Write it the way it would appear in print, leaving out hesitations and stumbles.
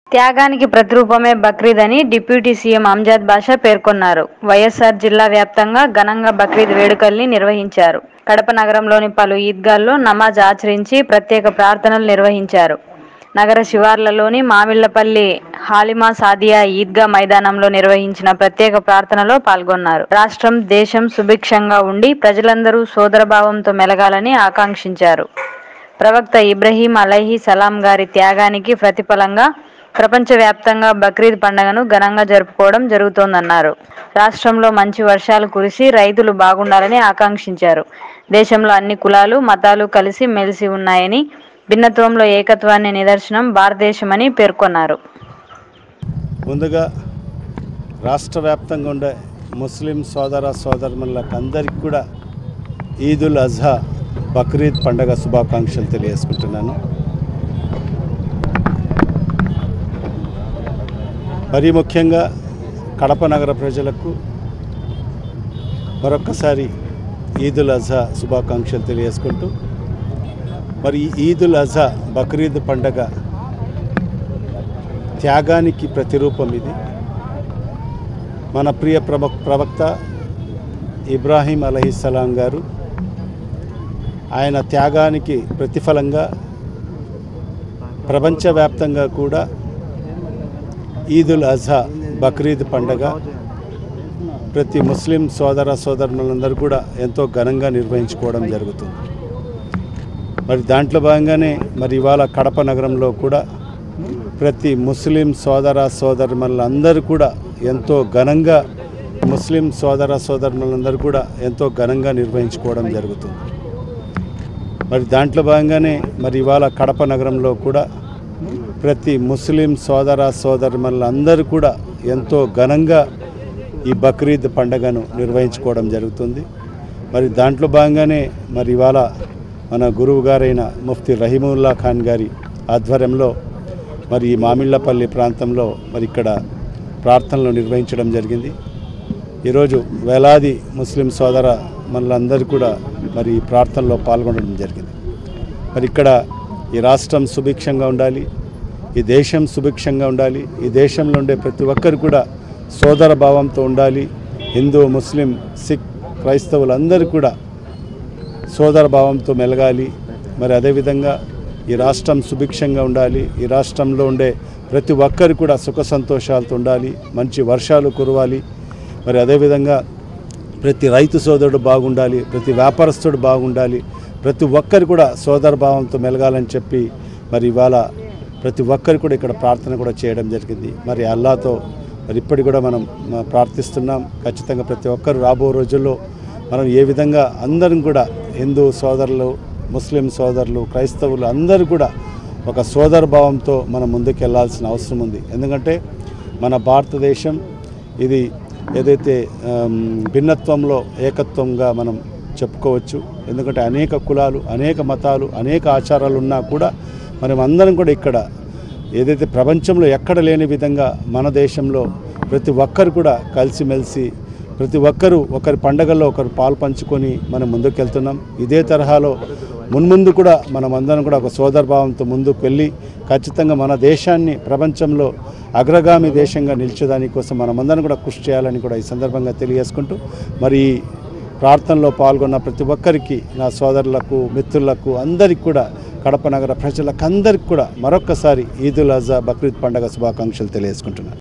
త్యాగానికి ప్రతిరూపమే బక్రీద్ అని deputy CM Amjad బాషా పేర్కొన్నారు. వైఎస్ఆర్ జిల్లా వ్యాప్తంగా ఘనంగా బక్రీద్ వేడుకల్ని నిర్వహించారు. కడప నగరంలోని పలు ఈద్గాల్లో నమాజ్ ఆచరించి ప్రత్యేక ప్రార్థనలు నిర్వహించారు. నగర శివార్లలోని మామిళ్లపల్లి హాలిమా సాదియా ఈద్గా మైదానంలో నిర్వహించిన ప్రత్యేక ప్రార్థనలో పాల్గొన్నారు. రాష్ట్రం, దేశం సుభిక్షంగా ఉండి ప్రజలందరూ సోదరభావంతో మెలగాలని ఆకాంక్షించారు. ప్రవక్త ఇబ్రహీం అలైహి సలాం గారి త్యాగానికి ప్రతిఫలంగా ప్రపంచవ్యాప్తంగా బక్రీద్ పండుగను ఘనంగా జరుపుకోవడం జరుగుతోందన్నారు. రాష్ట్రంలో మంచి వర్షాలు కురిసి రైతులు బాగుండాలని ఆకాంక్షించారు. దేశంలో అన్ని కులాలు, మతాలు కలిసి మెలిసి ఉన్నాయని, భిన్నత్వంలో ఏకత్వాన్ని నిదర్శనం భారతదేశమని పేర్కొన్నారు. ముందుగా రాష్ట్ర వ్యాప్తంగా ఉండే ముస్లిం సోదర సోదరులకు అందరికీ కూడా ఈదుల్ అజ్హా బక్రీద్ పండుగ శుభాకాంక్షలు తెలియజేసుకుంటున్నాను. మరీ ముఖ్యంగా కడప నగర ప్రజలకు మరొక్కసారి ఈదుల్ అజ్హా శుభాకాంక్షలు తెలియజేసుకుంటూ, మరి ఈదుల్ అజ్హా బక్రీద్ పండుగ త్యాగానికి ప్రతిరూపం. ఇది మన ప్రియ ప్రవక్త ఇబ్రాహీం అలైహిస్సలాం గారు ఆయన త్యాగానికి ప్రతిఫలంగా ప్రపంచవ్యాప్తంగా కూడా ఈదుల్ అజ్హా బక్రీద్ పండుగ ప్రతి ముస్లిం సోదర సోదరులందరూ కూడా ఎంతో ఘనంగా నిర్వహించుకోవడం జరుగుతుంది. మరి దాంట్లో భాగంగానే మరి ఇవాళ కడప నగరంలో కూడా ప్రతి ముస్లిం సోదర సోదరులందరూ కూడా ఎంతో ఘనంగా నిర్వహించుకోవడం జరుగుతుంది. మరి దాంట్లో భాగంగానే మరి ఇవాళ కడప నగరంలో కూడా ప్రతి ముస్లిం సోదర సోదరులందరూ కూడా ఎంతో ఘనంగా ఈ బక్రీద్ పండుగను నిర్వహించుకోవడం జరుగుతుంది. మరి దాంట్లో భాగంగానే మరి ఇవాళ మన గురువు గారైన ముఫ్తీ రహీముల్లా ఖాన్ గారి ఆధ్వర్యంలో మరి ఈ మామిళ్లపల్లి ప్రాంతంలో మరి ఇక్కడ ప్రార్థనలు నిర్వహించడం జరిగింది. ఈరోజు వేలాది ముస్లిం సోదర మనలందరూ కూడా మరి ఈ ప్రార్థనలో పాల్గొనడం జరిగింది. మరి ఇక్కడ ఈ రాష్ట్రం సుభిక్షంగా ఉండాలి, ఈ దేశం సుభిక్షంగా ఉండాలి, ఈ దేశంలో ఉండే ప్రతి ఒక్కరు కూడా సోదర భావంతో ఉండాలి. హిందూ, ముస్లిం, సిక్, క్రైస్తవులందరూ కూడా సోదర భావంతో మెలగాలి. మరి అదేవిధంగా ఈ రాష్ట్రం సుభిక్షంగా ఉండాలి, ఈ రాష్ట్రంలో ఉండే ప్రతి ఒక్కరు కూడా సుఖ సంతోషాలతో ఉండాలి, మంచి వర్షాలు కురవాలి. మరి అదేవిధంగా ప్రతి రైతు సోదరుడు బాగుండాలి, ప్రతి వ్యాపారస్తుడు బాగుండాలి, ప్రతి ఒక్కరు కూడా సోదర భావంతో మెలగాలని చెప్పి మరి ఇవాళ ప్రతి ఒక్కరు కూడా ఇక్కడ ప్రార్థన కూడా చేయడం జరిగింది. మరి అల్లాతో మరి ఇప్పటికి కూడా మనం ప్రార్థిస్తున్నాం. ఖచ్చితంగా ప్రతి ఒక్కరు రాబో రోజుల్లో మనం ఏ విధంగా అందరం కూడా హిందూ సోదరులు, ముస్లిం సోదరులు, క్రైస్తవులు అందరూ కూడా ఒక సోదర భావంతో మనం ముందుకు వెళ్ళాల్సిన అవసరం ఉంది. ఎందుకంటే మన భారతదేశం ఇది ఏదైతే భిన్నత్వంలో ఏకత్వంగా మనం చెప్పుకోవచ్చు. ఎందుకంటే అనేక కులాలు, అనేక మతాలు, అనేక ఆచారాలు ఉన్నా కూడా మనం అందరం కూడా ఇక్కడ ఏదైతే ప్రపంచంలో ఎక్కడ లేని విధంగా మన దేశంలో ప్రతి ఒక్కరు కూడా కలిసిమెలిసి ప్రతి ఒక్కరూ ఒకరి పండగల్లో ఒకరు పాలు పంచుకొని మనం ముందుకెళ్తున్నాం. ఇదే తరహాలో మున్ముందు కూడా మనం అందరం కూడా ఒక సోదరభావంతో ముందుకు వెళ్ళి ఖచ్చితంగా మన దేశాన్ని ప్రపంచంలో అగ్రగామి దేశంగా నిలిచేదాని కోసం మనమందరం కూడా కృషి చేయాలని కూడా ఈ సందర్భంగా తెలియజేసుకుంటూ, మరి ప్రార్థనలో పాల్గొన్న ప్రతి ఒక్కరికి, నా సోదరులకు, మిత్రులకు అందరికీ కూడా, కడప నగర ప్రజలకు అందరికీ కూడా మరొక్కసారి ఈదుల్ అజ్హా బక్రీద్ పండుగ శుభాకాంక్షలు తెలియజేసుకుంటున్నాను.